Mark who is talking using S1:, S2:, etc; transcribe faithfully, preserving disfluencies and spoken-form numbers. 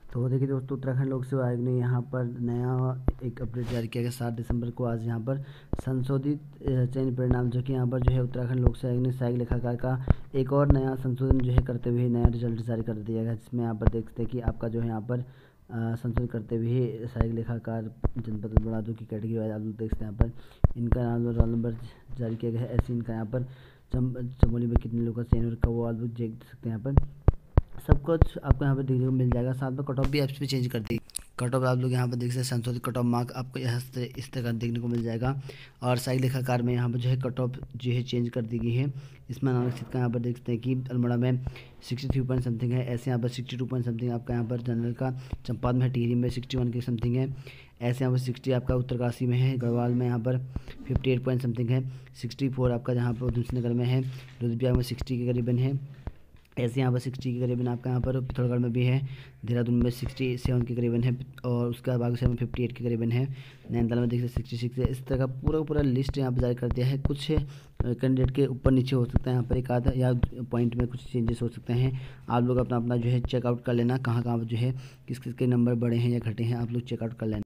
S1: तो देखिए दोस्तों, उत्तराखंड लोक सेवा आयोग ने यहाँ पर नया एक अपडेट जारी किया गया सात दिसंबर को। आज यहाँ पर संशोधित चयन परिणाम, जो कि यहाँ पर जो है उत्तराखंड लोक सेवा आयोग ने सहायक लेखाकार का एक और नया संशोधन जो है करते हुए नया रिजल्ट जारी कर दिया गया, जिसमें यहाँ पर देखते हैं कि आपका जो है यहाँ पर संशोधन करते हुए सहायक लेखाकार जनपद बड़ादू की कैटेगरी वाइज आप लोग देखते हैं यहाँ पर इनका नाम और रोल नंबर जारी किया गया है। ऐसे इनका यहाँ पर चमोली में कितने लोगों का चयन का वो आप लोग देख सकते हैं यहाँ पर सब कुछ आपको यहाँ पर देखने को मिल जाएगा। साथ में कट ऑफ भी एप्स पे चेंज कर दी। कट ऑफ आप लोग यहाँ पर देख सकते हैं, संशोधित कट ऑफ मार्क आपको यहाँ से इस तरह देखने को मिल जाएगा। और सहायक लेखाकार में यहाँ पर जो है कट ऑफ जो है चेंज कर दी गई है। इसमें अनारक्षित का यहाँ पर देखते हैं कि अल्मोड़ा में सिक्सटी थ्री पॉइंट समथिंग है, ऐसे यहाँ पर सिक्सटी टू पॉइंट समथिंग आपका यहाँ पर जनरल का चंपाद में है, टिहरी में सिक्सटी वन के समथिंग है, ऐसे यहाँ पर सिक्सटी आपका उत्तरकाशी में है, गढ़वाल में यहाँ पर फिफ्टी एट पॉइंट समथिंग है, सिक्सटी फोर आपका जहाँ पर उधमसिंह नगर में है, रुद्रप्रयाग में सिक्सटी के करीबन है, ऐसे यहाँ पर सिक्सटी के करीबन आपका यहाँ पर पिथौरागढ़ में भी है, देहरादून में सिक्सटी सेवन के करीबन है, और उसके बाद बागेश्वर में फिफ्टी एट के करीबन है, नैनीताल में देखिए सिक्सटी सिक्स है। इस तरह का पूरा पूरा लिस्ट यहाँ पर जारी कर दिया है। कुछ कैंडिडेट के ऊपर नीचे हो सकता है, यहाँ पर एक आधा या पॉइंट में कुछ चेंजेस हो सकते हैं। आप लोग अपना अपना जो है चेकआउट कर लेना, कहाँ कहाँ जो है किस किस के नंबर बढ़े हैं या घटे हैं, आप लोग चेकआउट कर लेना।